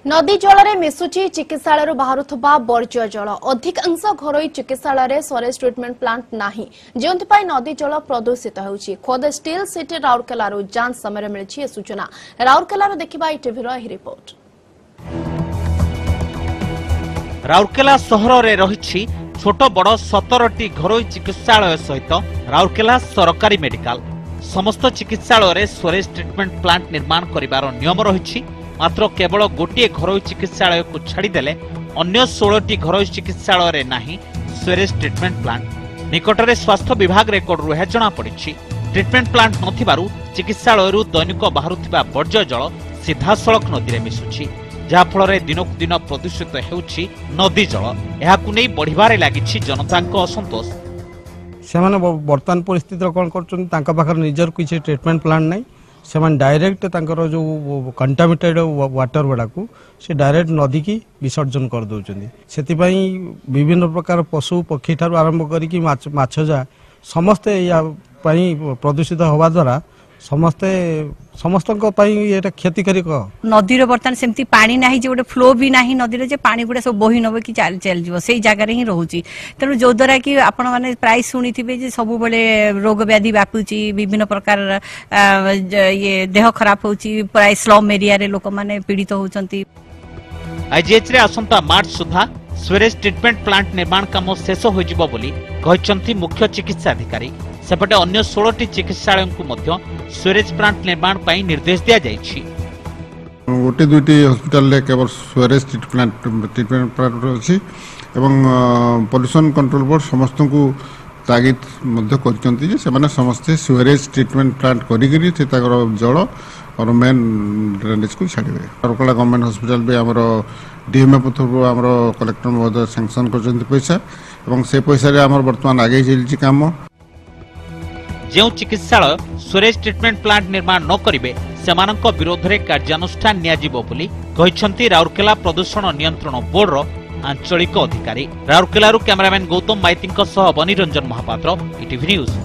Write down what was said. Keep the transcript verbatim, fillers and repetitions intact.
नदी जल में मिशुची चिकित्सालय बाहरुवा वर्ज्य जल अधिकांश घरोई चिकित्सालय स्वरेज ट्रिटमेंट प्लांट नाही जो नदी जल प्रदूषित होउछि। खोद स्टील सिटी राउरकेलार जांच समय मिली सूचना। राउरकेलार देखिबा ईटीवी रिपोर्ट। राउरकेला सहर में रही छोट बड़ सतरटी घरोई चिकित्सालय सहित राउरकेला सरकारी मेडिकल समस्त चिकित्सालय स्वरेज ट्रिटमेंट प्लांट निर्माण करिवार नियम रही। मात्र केवल गोटे घरोई चिकित्सालय को छाड़देले अन्य षोलटी घरोई चिकित्सालय नहीं स्वरेज ट्रिटमेंट प्लांट। निकटरे स्वास्थ्य विभाग रेकर्ड यह जमापड़ी ट्रिटमेंट प्लांट नथिबारु चिकित्सालय दैनिक बाहरुथिबा वर्ज्य जल सीधासलख नदी में मिशुछि, जहाँफल दिनकु दिन प्रदूषित हेउछि नदी जल। एहाकु नै बढ़िबारे लागिछि जनताक असंतोष। से वर्तमान परिस्थिति कौन कर निजर किसी ट्रिटमेंट प्लांट नहीं से डायरेक्ट जो कंटामिनेटेड वाटर गुड़ा को से डायरेक्ट नदी की विसर्जन कर दौरान से विभिन्न प्रकार पशु पक्षी ठार आरंभ करी माछ जा समस्ते प्रदूषित होवा द्वारा समस्ते समस्त क्षतिकारी नदी बर्तमान सेमती पानी ना जो गोटे फ्लो भी ना नदी जे पानी गुड़ा सब बही नब कि चल चल से जगार ही रोचे। तेणु जो द्वारा कि आपण मैंने प्राय शुणी थे सब बड़े रोग व्याधि व्यापुची विभिन्न प्रकार ये देह खराब होची प्राय स्लम एरिया रे लोक माने पीड़ित होचंती। आईजीएच रे आसंता मार्च सुधा स्वरेज ट्रिटमेंट प्लांट निर्माण काम शेष हो जिवो बोली कहचंती मुख्य चिकित्सा अधिकारी। सेपटे अन्य षोलटी चिकित्सालय को मध्य स्वरेज प्लांट निर्माण पाई निर्देश दिया जाइछि। गोटे दुईटी हॉस्पिटल ले केवल स्वरेज ट्रिटमेंट ट्रिटमेंट प्लांट अछि एवं पॉल्यूशन कंट्रोल बोर्ड समस्त को तागिद मध्य करचंती जे सेमाने समस्त स्वरेज ट्रिटमेंट प्लांट करी करी से ताकर जल और मेन ड्रेनेज को छाड़िबे। रोurkela गवर्नमेंट हॉस्पिटल भी हमरो डीएमए पुथुर हमरो कलेक्टर महोदय सैंक्शन करचंती पैसा एवं से पैसा रे हमर वर्तमान आगे चलछि काम। जो चिकित्सालय स्वरेज ट्रिटमेंट प्लांट निर्माण न करिवे सेमानक विरोध रे कार्यानुष्ठान नियाजिबो बोली कहिसंती राउरकेला प्रदूषण नियंत्रण बोर्ड रो आंचलिक अधिकारी। राउरकेलारू कैमरामैन गौतम माइतींक सह बनीरंजन महापात्र, ईटीवी न्यूज।